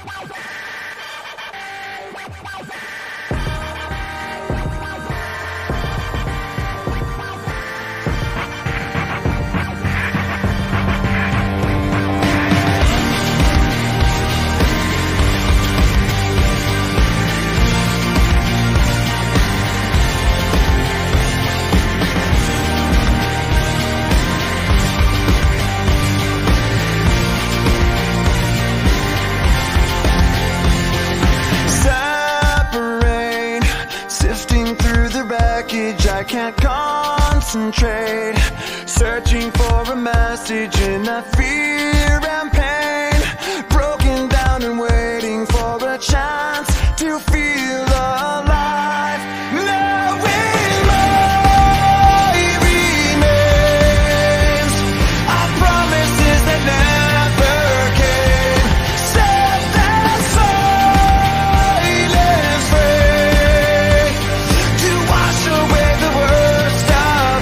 I can't concentrate, searching for a message in a fear and pain, broken down and waiting for a chance to feel alive. Knowing life remains, our promises that never came, set that silence free to wash away the worst of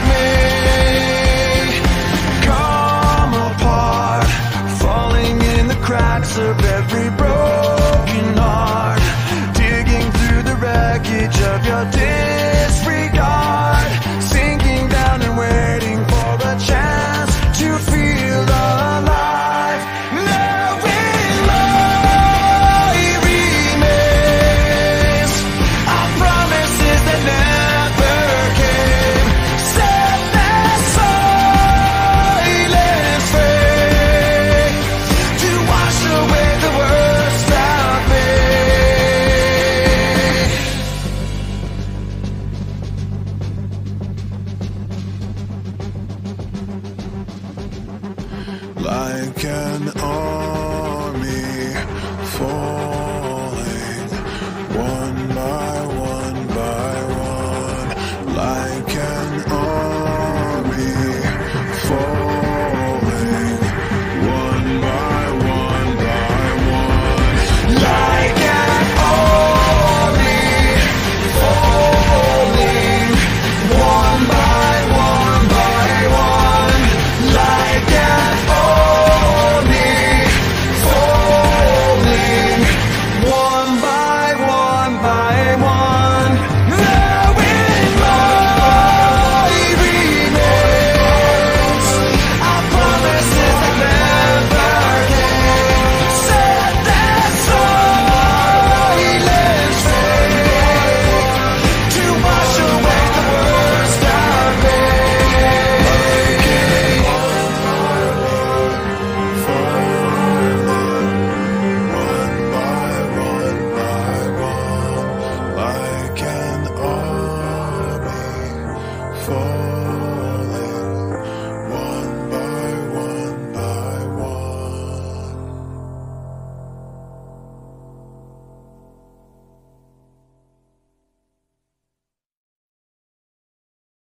me. Come apart, falling in the cracks of every